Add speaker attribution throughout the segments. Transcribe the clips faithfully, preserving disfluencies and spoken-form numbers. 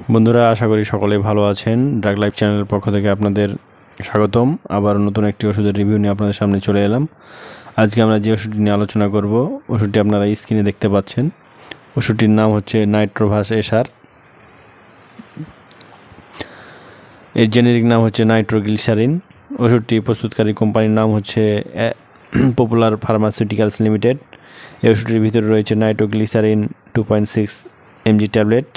Speaker 1: বন্ধুরা আশা করি সকলেই ভালো আছেন। ড্রাগ লাইফ চ্যানেলের পক্ষ থেকে আপনাদের স্বাগতম। আবার নতুন একটি ওষুধের রিভিউ নিয়ে আপনাদের সামনে চলে এলাম। আজকে আমরা যে ওষুধটি নিয়ে আলোচনা করব, ওষুধটি আপনারা স্ক্রিনে দেখতে পাচ্ছেন। ওষুধটির নাম হচ্ছে নাইট্রোভাস এসার। এর জেনেরিক নাম হচ্ছে নাইট্রোগ্লিসারিন। ওষুধটি প্রস্তুতকারী কোম্পানির নাম হচ্ছে পপুলার ফার্মাসিউটিক্যালস লিমিটেড। এই ওষুধটির ভিতরে রয়েছে nitroglycerin two point six mg tablet.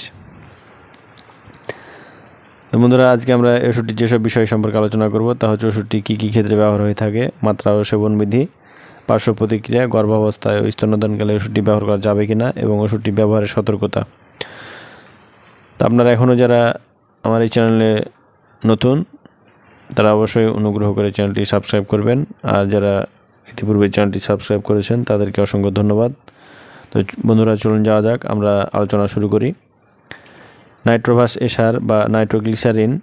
Speaker 1: তো বন্ধুরা, আজকে আমরা ওষুধটির যেসব বিষয় সম্পর্কে আলোচনা করব তা হচ্ছে ওষুধটি কী কী ক্ষেত্রে ব্যবহার হয়ে থাকে, মাত্রা ও সেবনবিধি, পার্শ্ব প্রতিক্রিয়া, গর্ভাবস্থায় ও স্তন্যদানকালে ওষুধটি ব্যবহার করা যাবে কিনা এবং ওষুধটি ব্যবহারের সতর্কতা। তা আপনারা এখনও যারা আমার এই চ্যানেলে নতুন তারা অবশ্যই অনুগ্রহ করে চ্যানেলটি সাবস্ক্রাইব করবেন, আর যারা ইতিপূর্বে চ্যানেলটি সাবস্ক্রাইব করেছেন তাদেরকে অসংখ্য ধন্যবাদ। তো বন্ধুরা, চলুন যাওয়া যাক, আমরা আলোচনা শুরু করি। নাইট্রোভাস এসার বা নাইট্রোগ্লিসারিন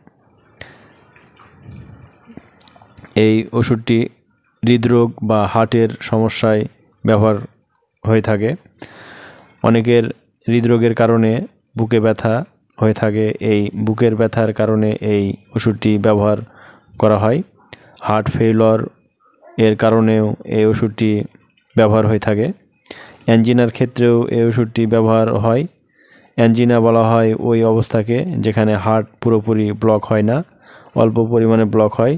Speaker 1: এই ওষুধটি হৃদরোগ বা হার্টের সমস্যায় ব্যবহার হয়ে থাকে। অনেকের হৃদরোগের কারণে বুকে ব্যথা হয়ে থাকে। এই বুকের ব্যথার কারণে এই ওষুধটি ব্যবহার করা হয়। হার্ট ফেইলর এর কারণেও এই ওষুধটি ব্যবহার হয়ে থাকে। অ্যাঞ্জিনার ক্ষেত্রেও এই ওষুধটি ব্যবহার হয়। অ্যাঞ্জিনা বলা হয় ওই অবস্থাকে যেখানে হার্ট পুরোপুরি ব্লক হয় না, অল্প পরিমাণে ব্লক হয়,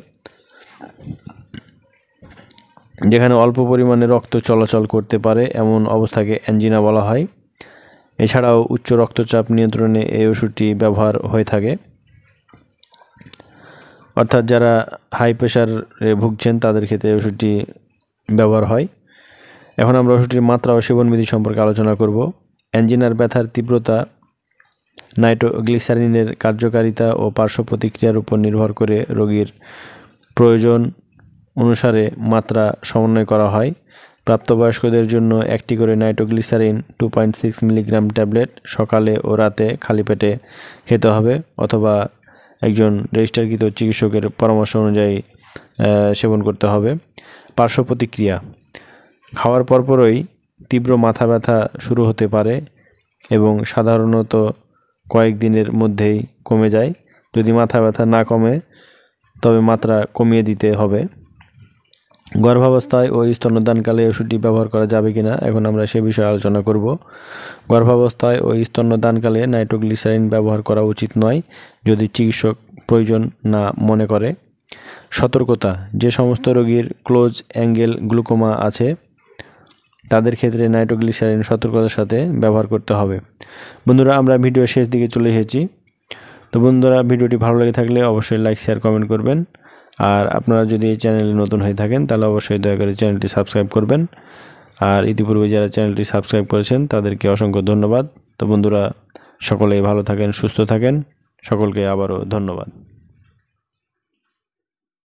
Speaker 1: যেখানে অল্প পরিমাণে রক্ত চলাচল করতে পারে, এমন অবস্থাকে অ্যাঞ্জিনা বলা হয়। এছাড়াও উচ্চ রক্তচাপ নিয়ন্ত্রণে এই ওষুধটি ব্যবহার হয়ে থাকে। অর্থাৎ যারা হাই প্রেশারে ভুগছেন তাদের ক্ষেত্রে এই ওষুধটি ব্যবহার হয়। এখন আমরা ওষুধটির মাত্রা ও সেবনবিধি সম্পর্কে আলোচনা করব। অ্যাঞ্জিনার ব্যথার তীব্রতা নাইট্রোগ্লিসারিনের কার্যকারিতা ও পার্শ্ব প্রতিক্রিয়ার উপর নির্ভর করে রোগীর প্রয়োজন অনুসারে মাত্রা সমন্বয় করা হয়। প্রাপ্তবয়স্কদের জন্য একটি করে nitroglycerin two point six milligram tablet সকালে ও রাতে খালি পেটে খেতে হবে, অথবা একজন রেজিস্টারকৃত চিকিৎসকের পরামর্শ অনুযায়ী সেবন করতে হবে। পার্শ্ব প্রতিক্রিয়া: খাওয়ার পরপরই তীব্র মাথা ব্যথা শুরু হতে পারে এবং সাধারণত কয়েকদিনের মধ্যেই কমে যায়। যদি মাথা ব্যথা না কমে তবে মাত্রা কমিয়ে দিতে হবে। গর্ভাবস্থায় ও স্তন্যদানকালে ওষুধটি ব্যবহার করা যাবে কিনা এখন আমরা সে বিষয়ে আলোচনা করব। গর্ভাবস্থায় ও স্তন্যদানকালে নাইট্রোগ্লিসারিন ব্যবহার করা উচিত নয় যদি চিকিৎসক প্রয়োজন না মনে করে। সতর্কতা: যে সমস্ত রোগীর ক্লোজ অ্যাঙ্গেল গ্লুকোমা আছে তাদের ক্ষেত্রে নাইট্রোগ্লিসারিন সতর্কতার সাথে ব্যবহার করতে হবে। বন্ধুরা, আমরা ভিডিও শেষ দিকে চলে এসেছি। তো বন্ধুরা, ভিডিওটি ভালো লেগে থাকলে অবশ্যই লাইক শেয়ার কমেন্ট করবেন, আর আপনারা যদি এই চ্যানেলে নতুন হয়ে থাকেন তাহলে অবশ্যই দয়া করে চ্যানেলটি সাবস্ক্রাইব করবেন। আর ইতিপূর্বে যারা চ্যানেলটি সাবস্ক্রাইব করেছেন তাদেরকে অসংখ্য ধন্যবাদ। তো বন্ধুরা, সকলেই ভালো থাকেন, সুস্থ থাকেন, সকলকে আবারও ধন্যবাদ।